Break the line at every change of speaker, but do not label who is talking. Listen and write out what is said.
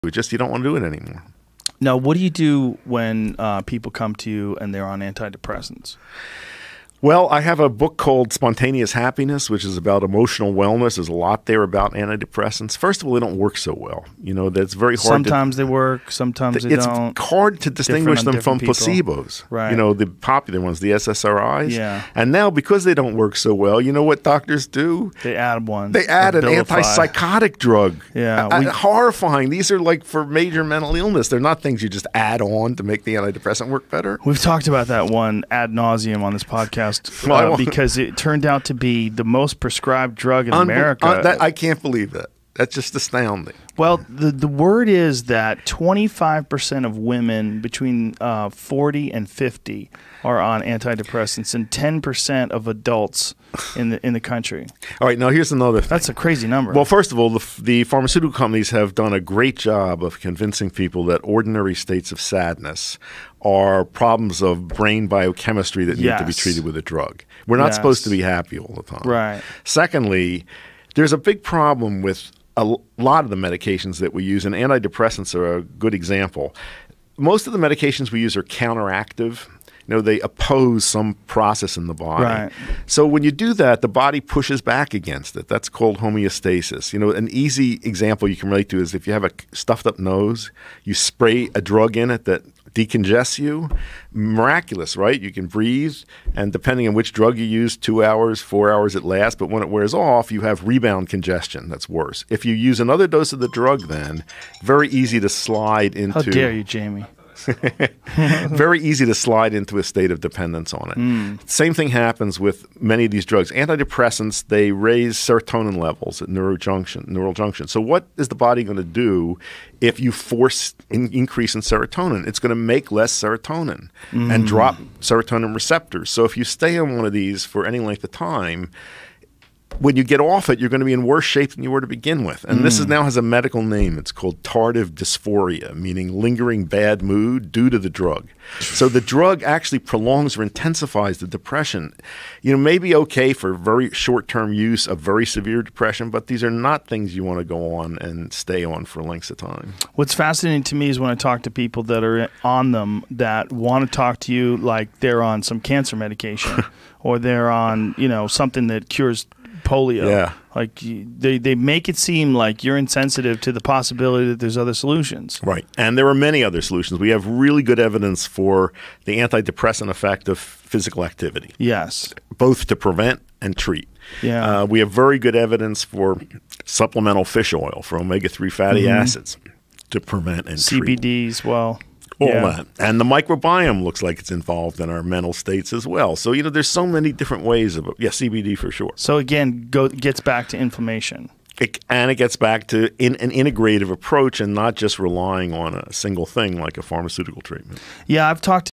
Just you don't want to do it anymore.
Now, what do you do when people come to you and they're on antidepressants?
Well, I have a book called Spontaneous Happiness, which is about emotional wellness. There's a lot there about antidepressants. First of all, they don't work so well. You know, that's very hard.
Sometimes they work, sometimes they don't.
It's hard to distinguish them from
people.
placebos.
Right.
You know, the popular ones, the SSRIs.
Yeah.
And now, because they don't work so well, you know what doctors do?
They add one.
They add an antipsychotic drug.
Yeah.
Horrifying. These are like for major mental illness. They're not things you just add on to make the antidepressant work better.
We've talked about that one ad nauseum on this podcast because it turned out to be the most prescribed drug in America.
I can't believe that. That's just astounding.
Well, the word is that 25% of women between 40 and 50 are on antidepressants, and 10% of adults in the country.
All right, now here's another thing.
That's a crazy number.
Well, first of all, the pharmaceutical companies have done a great job of convincing people that ordinary states of sadness are problems of brain biochemistry that need to be treated with a drug. We're not supposed to be happy all the time.
Right.
Secondly, there's a big problem with a lot of the medications that we use, and antidepressants are a good example. Most of the medications we use are counteractive. You know, they oppose some process in the body.
Right.
So when you do that, the body pushes back against it. That's called homeostasis. You know, an easy example you can relate to is if you have a stuffed up nose, you spray a drug in it that decongests you. Miraculous, right? You can breathe, and depending on which drug you use, 2 hours, 4 hours it lasts, but when it wears off, you have rebound congestion. That's worse. If you use another dose of the drug then, very easy to slide into...
How dare you, Jamie?
Very easy to slide into a state of dependence on it. Same thing happens with many of these drugs. Antidepressants, they raise serotonin levels at neural junction. So what is the body going to do if you force increase in serotonin? It's going to make less serotonin and drop serotonin receptors. So if you stay on one of these for any length of time, when you get off it, you're going to be in worse shape than you were to begin with. And this now has a medical name. It's called tardive dysphoria, meaning lingering bad mood due to the drug. So the drug actually prolongs or intensifies the depression. You know, maybe okay for very short-term use of very severe depression, but these are not things you want to go on and stay on for lengths of time.
What's fascinating to me is when I talk to people that are on them that want to talk to you like they're on some cancer medication or they're on, you know, something that cures polio.
Yeah.
Like they make it seem like you're insensitive to the possibility that there's other solutions.
Right. And there are many other solutions. We have really good evidence for the antidepressant effect of physical activity.
Yes.
Both to prevent and treat.
Yeah.
We have very good evidence for supplemental fish oil, for omega-3 fatty acids to prevent and treat.
CBDs, well...
All that. And the microbiome looks like it's involved in our mental states as well. So, you know, there's so many different ways of it. Yeah, CBD for sure.
So, again, gets back to inflammation.
And it gets back to an integrative approach and not just relying on a single thing like a pharmaceutical treatment.
Yeah, I've talked